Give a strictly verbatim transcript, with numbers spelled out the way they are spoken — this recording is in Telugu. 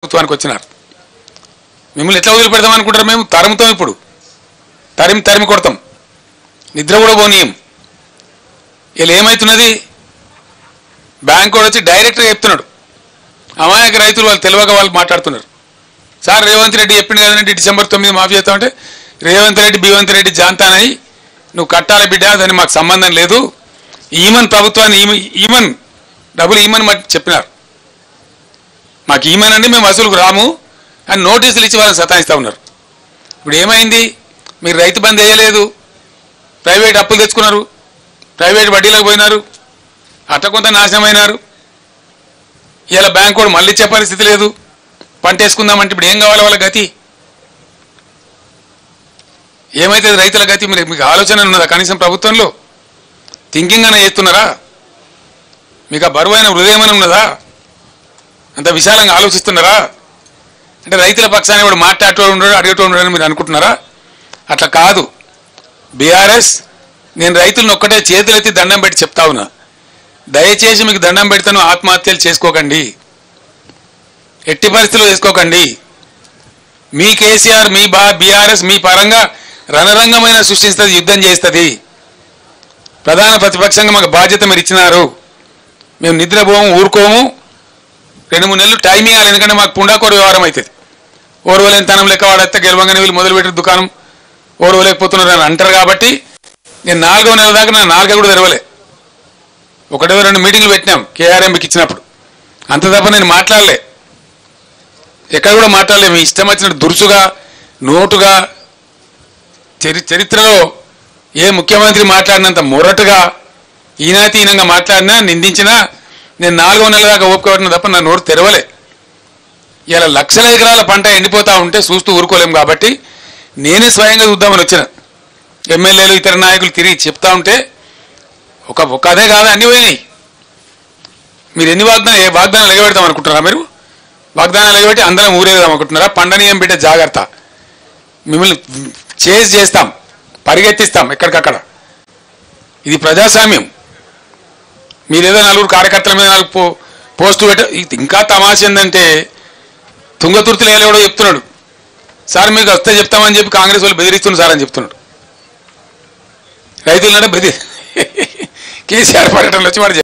ప్రభుత్వానికి వచ్చినారు. మిమ్మల్ని ఎట్లా వదిలిపెడతాం అనుకుంటారు? మేము తరుముతాం, ఇప్పుడు తరిమి తరిమి కొడతాం, నిద్ర కూడా పోనీయం. ఇలా ఏమవుతున్నది, బ్యాంకు వాడు వచ్చి డైరెక్ట్గా చెప్తున్నాడు, అమాయక రైతులు వాళ్ళు తెలియక వాళ్ళు మాట్లాడుతున్నారు. సార్ రేవంత్ రెడ్డి చెప్పింది కదండి డిసెంబర్ తొమ్మిది మాఫీ చేస్తామంటే, రేవంత్ రెడ్డి బీవంత్ రెడ్డి జాంతానని నువ్వు కట్టాలి బిడ్డ, దానికి మాకు సంబంధం లేదు, ఈమన్ ప్రభుత్వాన్ని ఈమన్ డబ్బులు ఈమన్ చెప్పినారు, మాకు ఈమన్ అండి మేము వసూలుకు రాము అని నోటీసులు ఇచ్చి వాళ్ళని సతాయిస్తూ ఉన్నారు. ఇప్పుడు ఏమైంది, మీరు రైతు బంద్ వేయలేదు, ప్రైవేట్ అప్పులు తెచ్చుకున్నారు, ప్రైవేట్ వడ్డీలకు పోయినారు, అట్ట కొంత నాశనమైనారు. ఇలా బ్యాంకు కూడా మళ్ళీ ఇచ్చే పరిస్థితి లేదు, పంట వేసుకుందామంటే ఇప్పుడు ఏం కావాలి వాళ్ళ గతి, ఏమైతుంది రైతుల గతి? మీరు మీకు ఆలోచన ఉన్నదా కనీసం ప్రభుత్వంలో? థింకింగ్ అనే చేస్తున్నారా? మీకు ఆ బరువైన హృదయం అని ఉన్నదా? అంత విశాలంగా ఆలోచిస్తున్నారా? అంటే రైతుల పక్షాన్ని వాడు మాట్లాడేటోడు ఉండడు, అడిగేటోడు ఉండడని మీరు అనుకుంటున్నారా? అట్లా కాదు. బీఆర్ఎస్ నేను రైతులను ఒక్కటే చేతులెత్తి దండం పెట్టి చెప్తా ఉన్నా, దయచేసి మీకు దండం పెడతాను, ఆత్మహత్యలు చేసుకోకండి, ఎట్టి పరిస్థితుల్లో చేసుకోకండి. మీ కేసీఆర్ మీ బా బీఆర్ఎస్ మీ పరంగా రణరంగమైన సృష్టిస్తుంది, యుద్ధం చేస్తుంది. ప్రధాన ప్రతిపక్షంగా మాకు బాధ్యత మీరు ఇచ్చినారు, మేము నిద్రపోము ఊరుకోము, రెండు మూడు నెలలు టైం ఇవ్వాలి, ఎందుకంటే మాకు పుండాకోరు వ్యవహారం అవుతుంది. ఓర్వలేని తనం లెక్క వాడైతే గెలవంగానే వీళ్ళు మొదలుపెట్టిన దుకాణం ఓర్వలేకపోతున్నారు అని అంటారు. కాబట్టి నేను నాలుగో నెల దాకా నా నాలుగ కూడా తెరవలే, ఒకటో రెండు మీటింగ్లు పెట్టినాం కేఆర్ఎంకి ఇచ్చినప్పుడు, అంత తప్ప నేను మాట్లాడలే, ఎక్కడ కూడా మాట్లాడలే. మీ ఇష్టం వచ్చినట్టు దురుసుగా నోటుగా చరి చరిత్రలో ఏ ముఖ్యమంత్రి మాట్లాడినంత మొరటుగా ఈనాతీనంగా మాట్లాడినా నిందించినా నేను నాలుగో నెలల దాకా ఓపుకోవడం తప్ప నా నోటు తెరవలే. ఇలా లక్షల ఎకరాల పంట ఎండిపోతూ ఉంటే చూస్తూ ఊరుకోలేము, కాబట్టి నేనే స్వయంగా చూద్దామని వచ్చిన. ఎమ్మెల్యేలు ఇతర నాయకులు తిరిగి చెప్తా ఉంటే ఒక ఒక అదే కాదు అన్ని పోయినాయి. మీరు ఎన్ని వాగ్దానం ఏ వాగ్దానాలు ఎగబెడతాం అనుకుంటున్నారా? మీరు వాగ్దానాలు ఎగబెట్టి అందరం ఊరేదాం అనుకుంటున్నారా? పండనీయం బిడ్డ జాగ్రత్త, మిమ్మల్ని చేజ్ చేస్తాం, పరిగెత్తిస్తాం ఎక్కడికక్కడ. ఇది ప్రజాస్వామ్యం. మీరేదో నలుగురు కార్యకర్తల మీద నాలుగు పో పోస్టు పెట్ట. ఇంకా తమాష ఏంటంటే తుంగతుర్తిలో ఎవడో చెప్తున్నాడు, సార్ మీకు వస్తే చెప్తామని చెప్పి కాంగ్రెస్ వాళ్ళు బెదిరిస్తున్నారు సార్ అని చెప్తున్నాడు. రైతులంటే బెదిరి కేసీఆర్ పర్యటనలో వచ్చి వాడు